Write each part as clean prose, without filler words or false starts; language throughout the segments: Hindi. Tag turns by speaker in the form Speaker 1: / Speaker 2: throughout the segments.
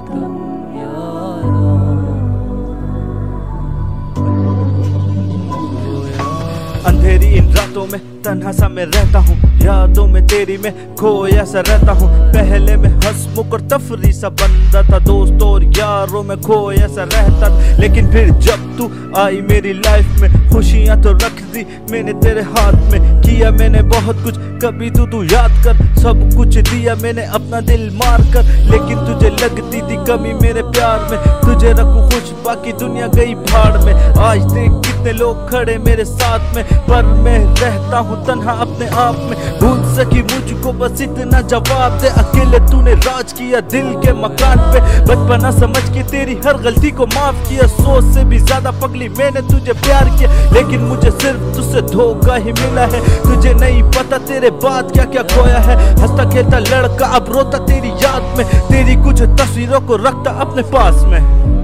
Speaker 1: अंधेरी इन रातों में तन्हा सा मैं रहता हूँ, यादों में तेरी में खोया सा रहता हूँ। पहले मैं हंसमुख और तफरी सा बंदा था, दोस्तों और यारों में खोया सा रहता था। लेकिन फिर जब तू आई मेरी लाइफ में, खुशियाँ तो रख दी मैंने तेरे हाथ में। किया मैंने बहुत कुछ, कभी तू याद कर, सब कुछ दिया मैंने अपना दिल मार कर। लेकिन तुझे लगती थी कमी मेरे प्यार में, तुझे रखूं खुश बाकी दुनिया गई भाड़ में। आज देख कितने लोग खड़े मेरे साथ में, पर मैं रहता हूँ तन्हा अपने आप में। भूल सकी मुझको बस इतना जवाब दे, अकेले तूने राज किया दिल के मकान पे। बचपना समझ के तेरी हर गलती को माफ किया, सोच से भी ज्यादा पगली मैंने तुझे प्यार किया। लेकिन मुझे सिर्फ तुझसे धोखा ही मिला है, तुझे नहीं पता तेरे बाद क्या क्या खोया है। हंसता खेलता लड़का अब रोता तेरी याद में, तेरी कुछ तस्वीरों को रखता अपने पास में।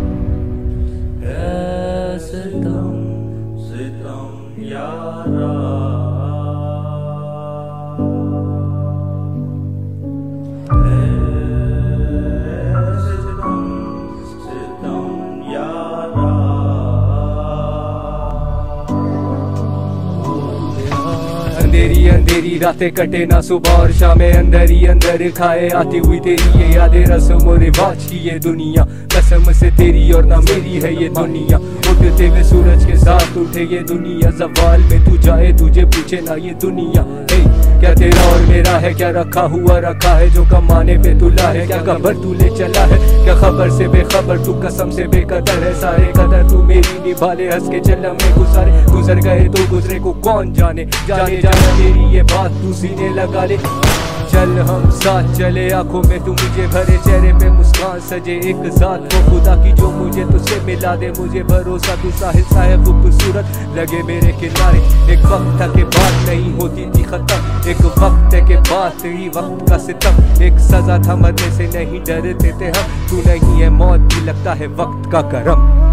Speaker 1: सितम यारा
Speaker 2: अंधेरी अंधेरी रातें कटे ना सुबह और शामें, अंदर ही अंदर खाए आती हुई तेरी ये यादें, रस्म और रिवाज की ये दुनिया। कसम से तेरी और ना मेरी है ये दुनिया, उठते हुए सूरज के साथ उठे ये दुनिया। ज़वाल में तू जाए तुझे पूछे ना ये दुनिया, क्या तेरा और मेरा है, क्या रखा हुआ रखा है जो कमाने पे तुला है। क्या खबर तू ले चला है, क्या खबर से बेखबर तू, कसम से बेकदर है। सारे कदर तू मेरी निभाले, हंस के चल में गुजारे, गुजर गए तो गुजरे को कौन जाने। जाने जाना तेरी ये बात तू सीने लगा ले, चल हम साथ चले। आंखों में तू मुझे भरे, चेहरे पे मुस्कान सजे एक साथ। वो खुदा की जो मुझे तुझसे मिला दे, मुझे भरोसा तू साहिल सा है खूबसूरत लगे मेरे किनारे। एक वक्त था के बात नहीं होती थी खत्म, एक वक्त है के बाद तेरी वक्त का सितम। एक सजा था मरने से नहीं डरते थे हम, तू नहीं है मौत भी लगता है वक्त का करम।